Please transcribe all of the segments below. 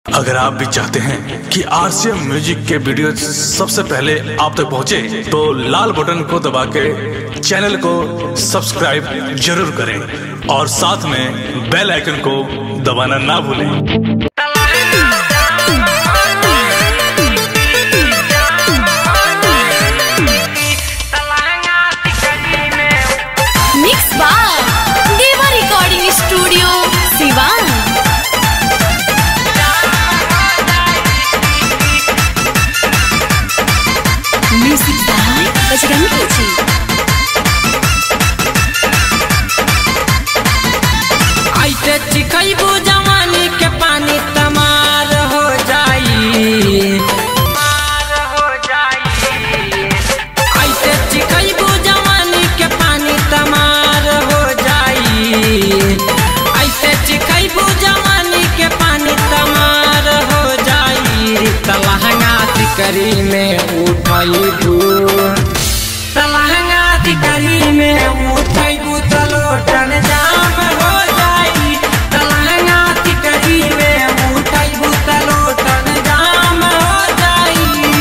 अगर आप भी चाहते हैं कि आरसीएम म्यूजिक के वीडियो सबसे पहले आप तक पहुंचे, तो लाल बटन को दबा के चैनल को सब्सक्राइब जरूर करें और साथ में बेल आइकन को दबाना ना भूलें। Studio Siwan music by Bajrangi ji. ऐसे चिखैबू जवानी के पानी तमार हो जाई, ऐसे चिखैबू जवानी के पानी तमार हो जाई, ऐसे चिखैबू जवानी के पानी तमार हो जाई। तलहंगा तिकरी में उठैबू, तलहंगा तिकरी में उठैबू तलोटन जाम हो जाई, तलहंगा तिकरी में उठैबू तलोटन जाम हो जाई।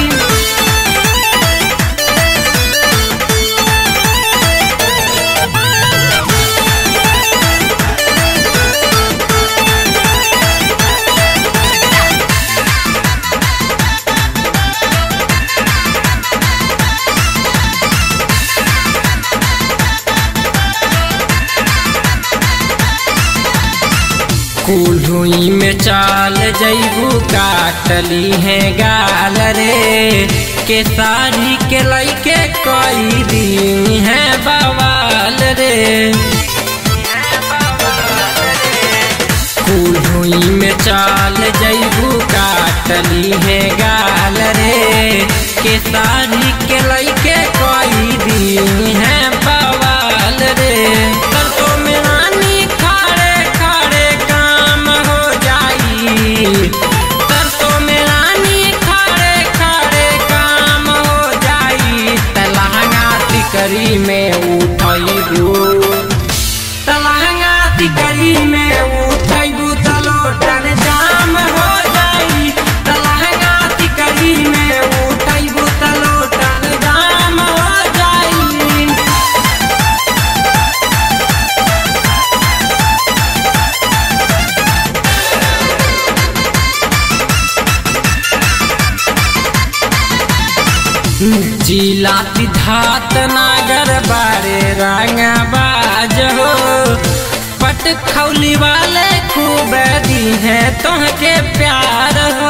कुल्हुई में चाल जैबू काटली है गाल रे, के साड़ी के लइके कोई दी है बवाल रे। कुल्हुई में चाल जैबू काटली है गाल रे, के साड़ी के लइके कोई दी है बवाल रे। सरसों में रानी खड़े खड़े काम हो जाई, तलहंगा तिकरी में उठैबू, तलहंगा तिकरी में उठैबू तलोटन जाम हो जाई, तलहंगा तिकरी में उठैबू तलोटन जाम हो जाई। जिला सिद्धार्थ नगर बारे रंगबाज हो, पट खौली वाले खूब दी है तोहके प्यार हो।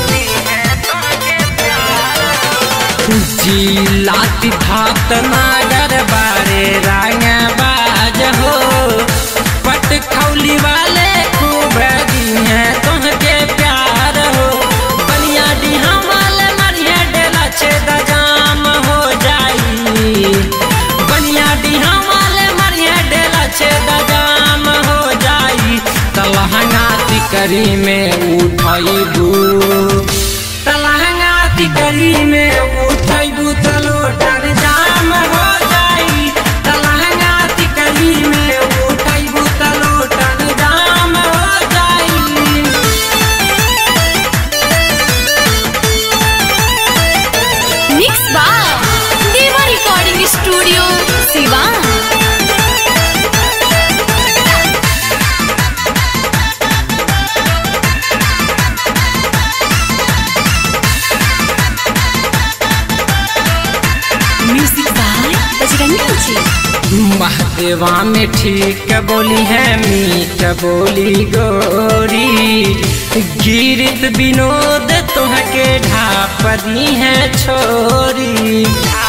जिला सिद्धार्थ नगर बारे रंगबाज हो, पट खौली वाले खूब दी है तोहके प्यार हो। बनिया डिहा वाले मरिया डेला छेदा जाम हो जाई, बनिया डिहा वाले मरिया डेला छेदा जाम हो जाई। तलहंगा तिकरी में उठैबू, तलहंगा तिकरी में उठैबू तलोटन जाम हो जाई, तलहंगा तिकरी में उठैबू तलोटन जाम हो जाई। Mix by Deva recording studio Siwan. Music by Bajrangi ji. Mahdeva में ठीक बोली है मीठ बोली गोरी, गिरित विनोद तुहके ढाप दी है छोरी।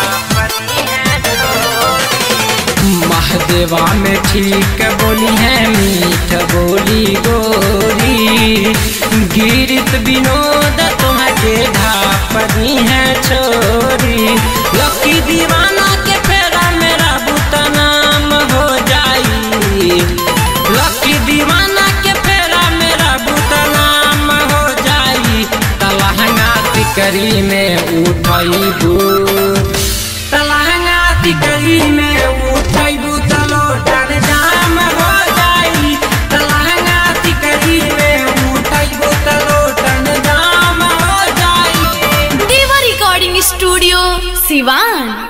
महदेवा में ठीक बोली है मीठ बोली गोरी, गिरित विनोद तुहके ढाप दी है छोरी। लकी दीवाना के फेरा मेरा बूता नाम हो जाई, लकी दीवाना के फेरा मेरा बूता नाम हो जाई। तलहंगा तिकरी में उठैबू, तलहंगा तिकरी में उठैबू तलोटन जाम हो जाई, तलहंगा तिकरी में उठैबू तलोटन स्टूडियो सिवान।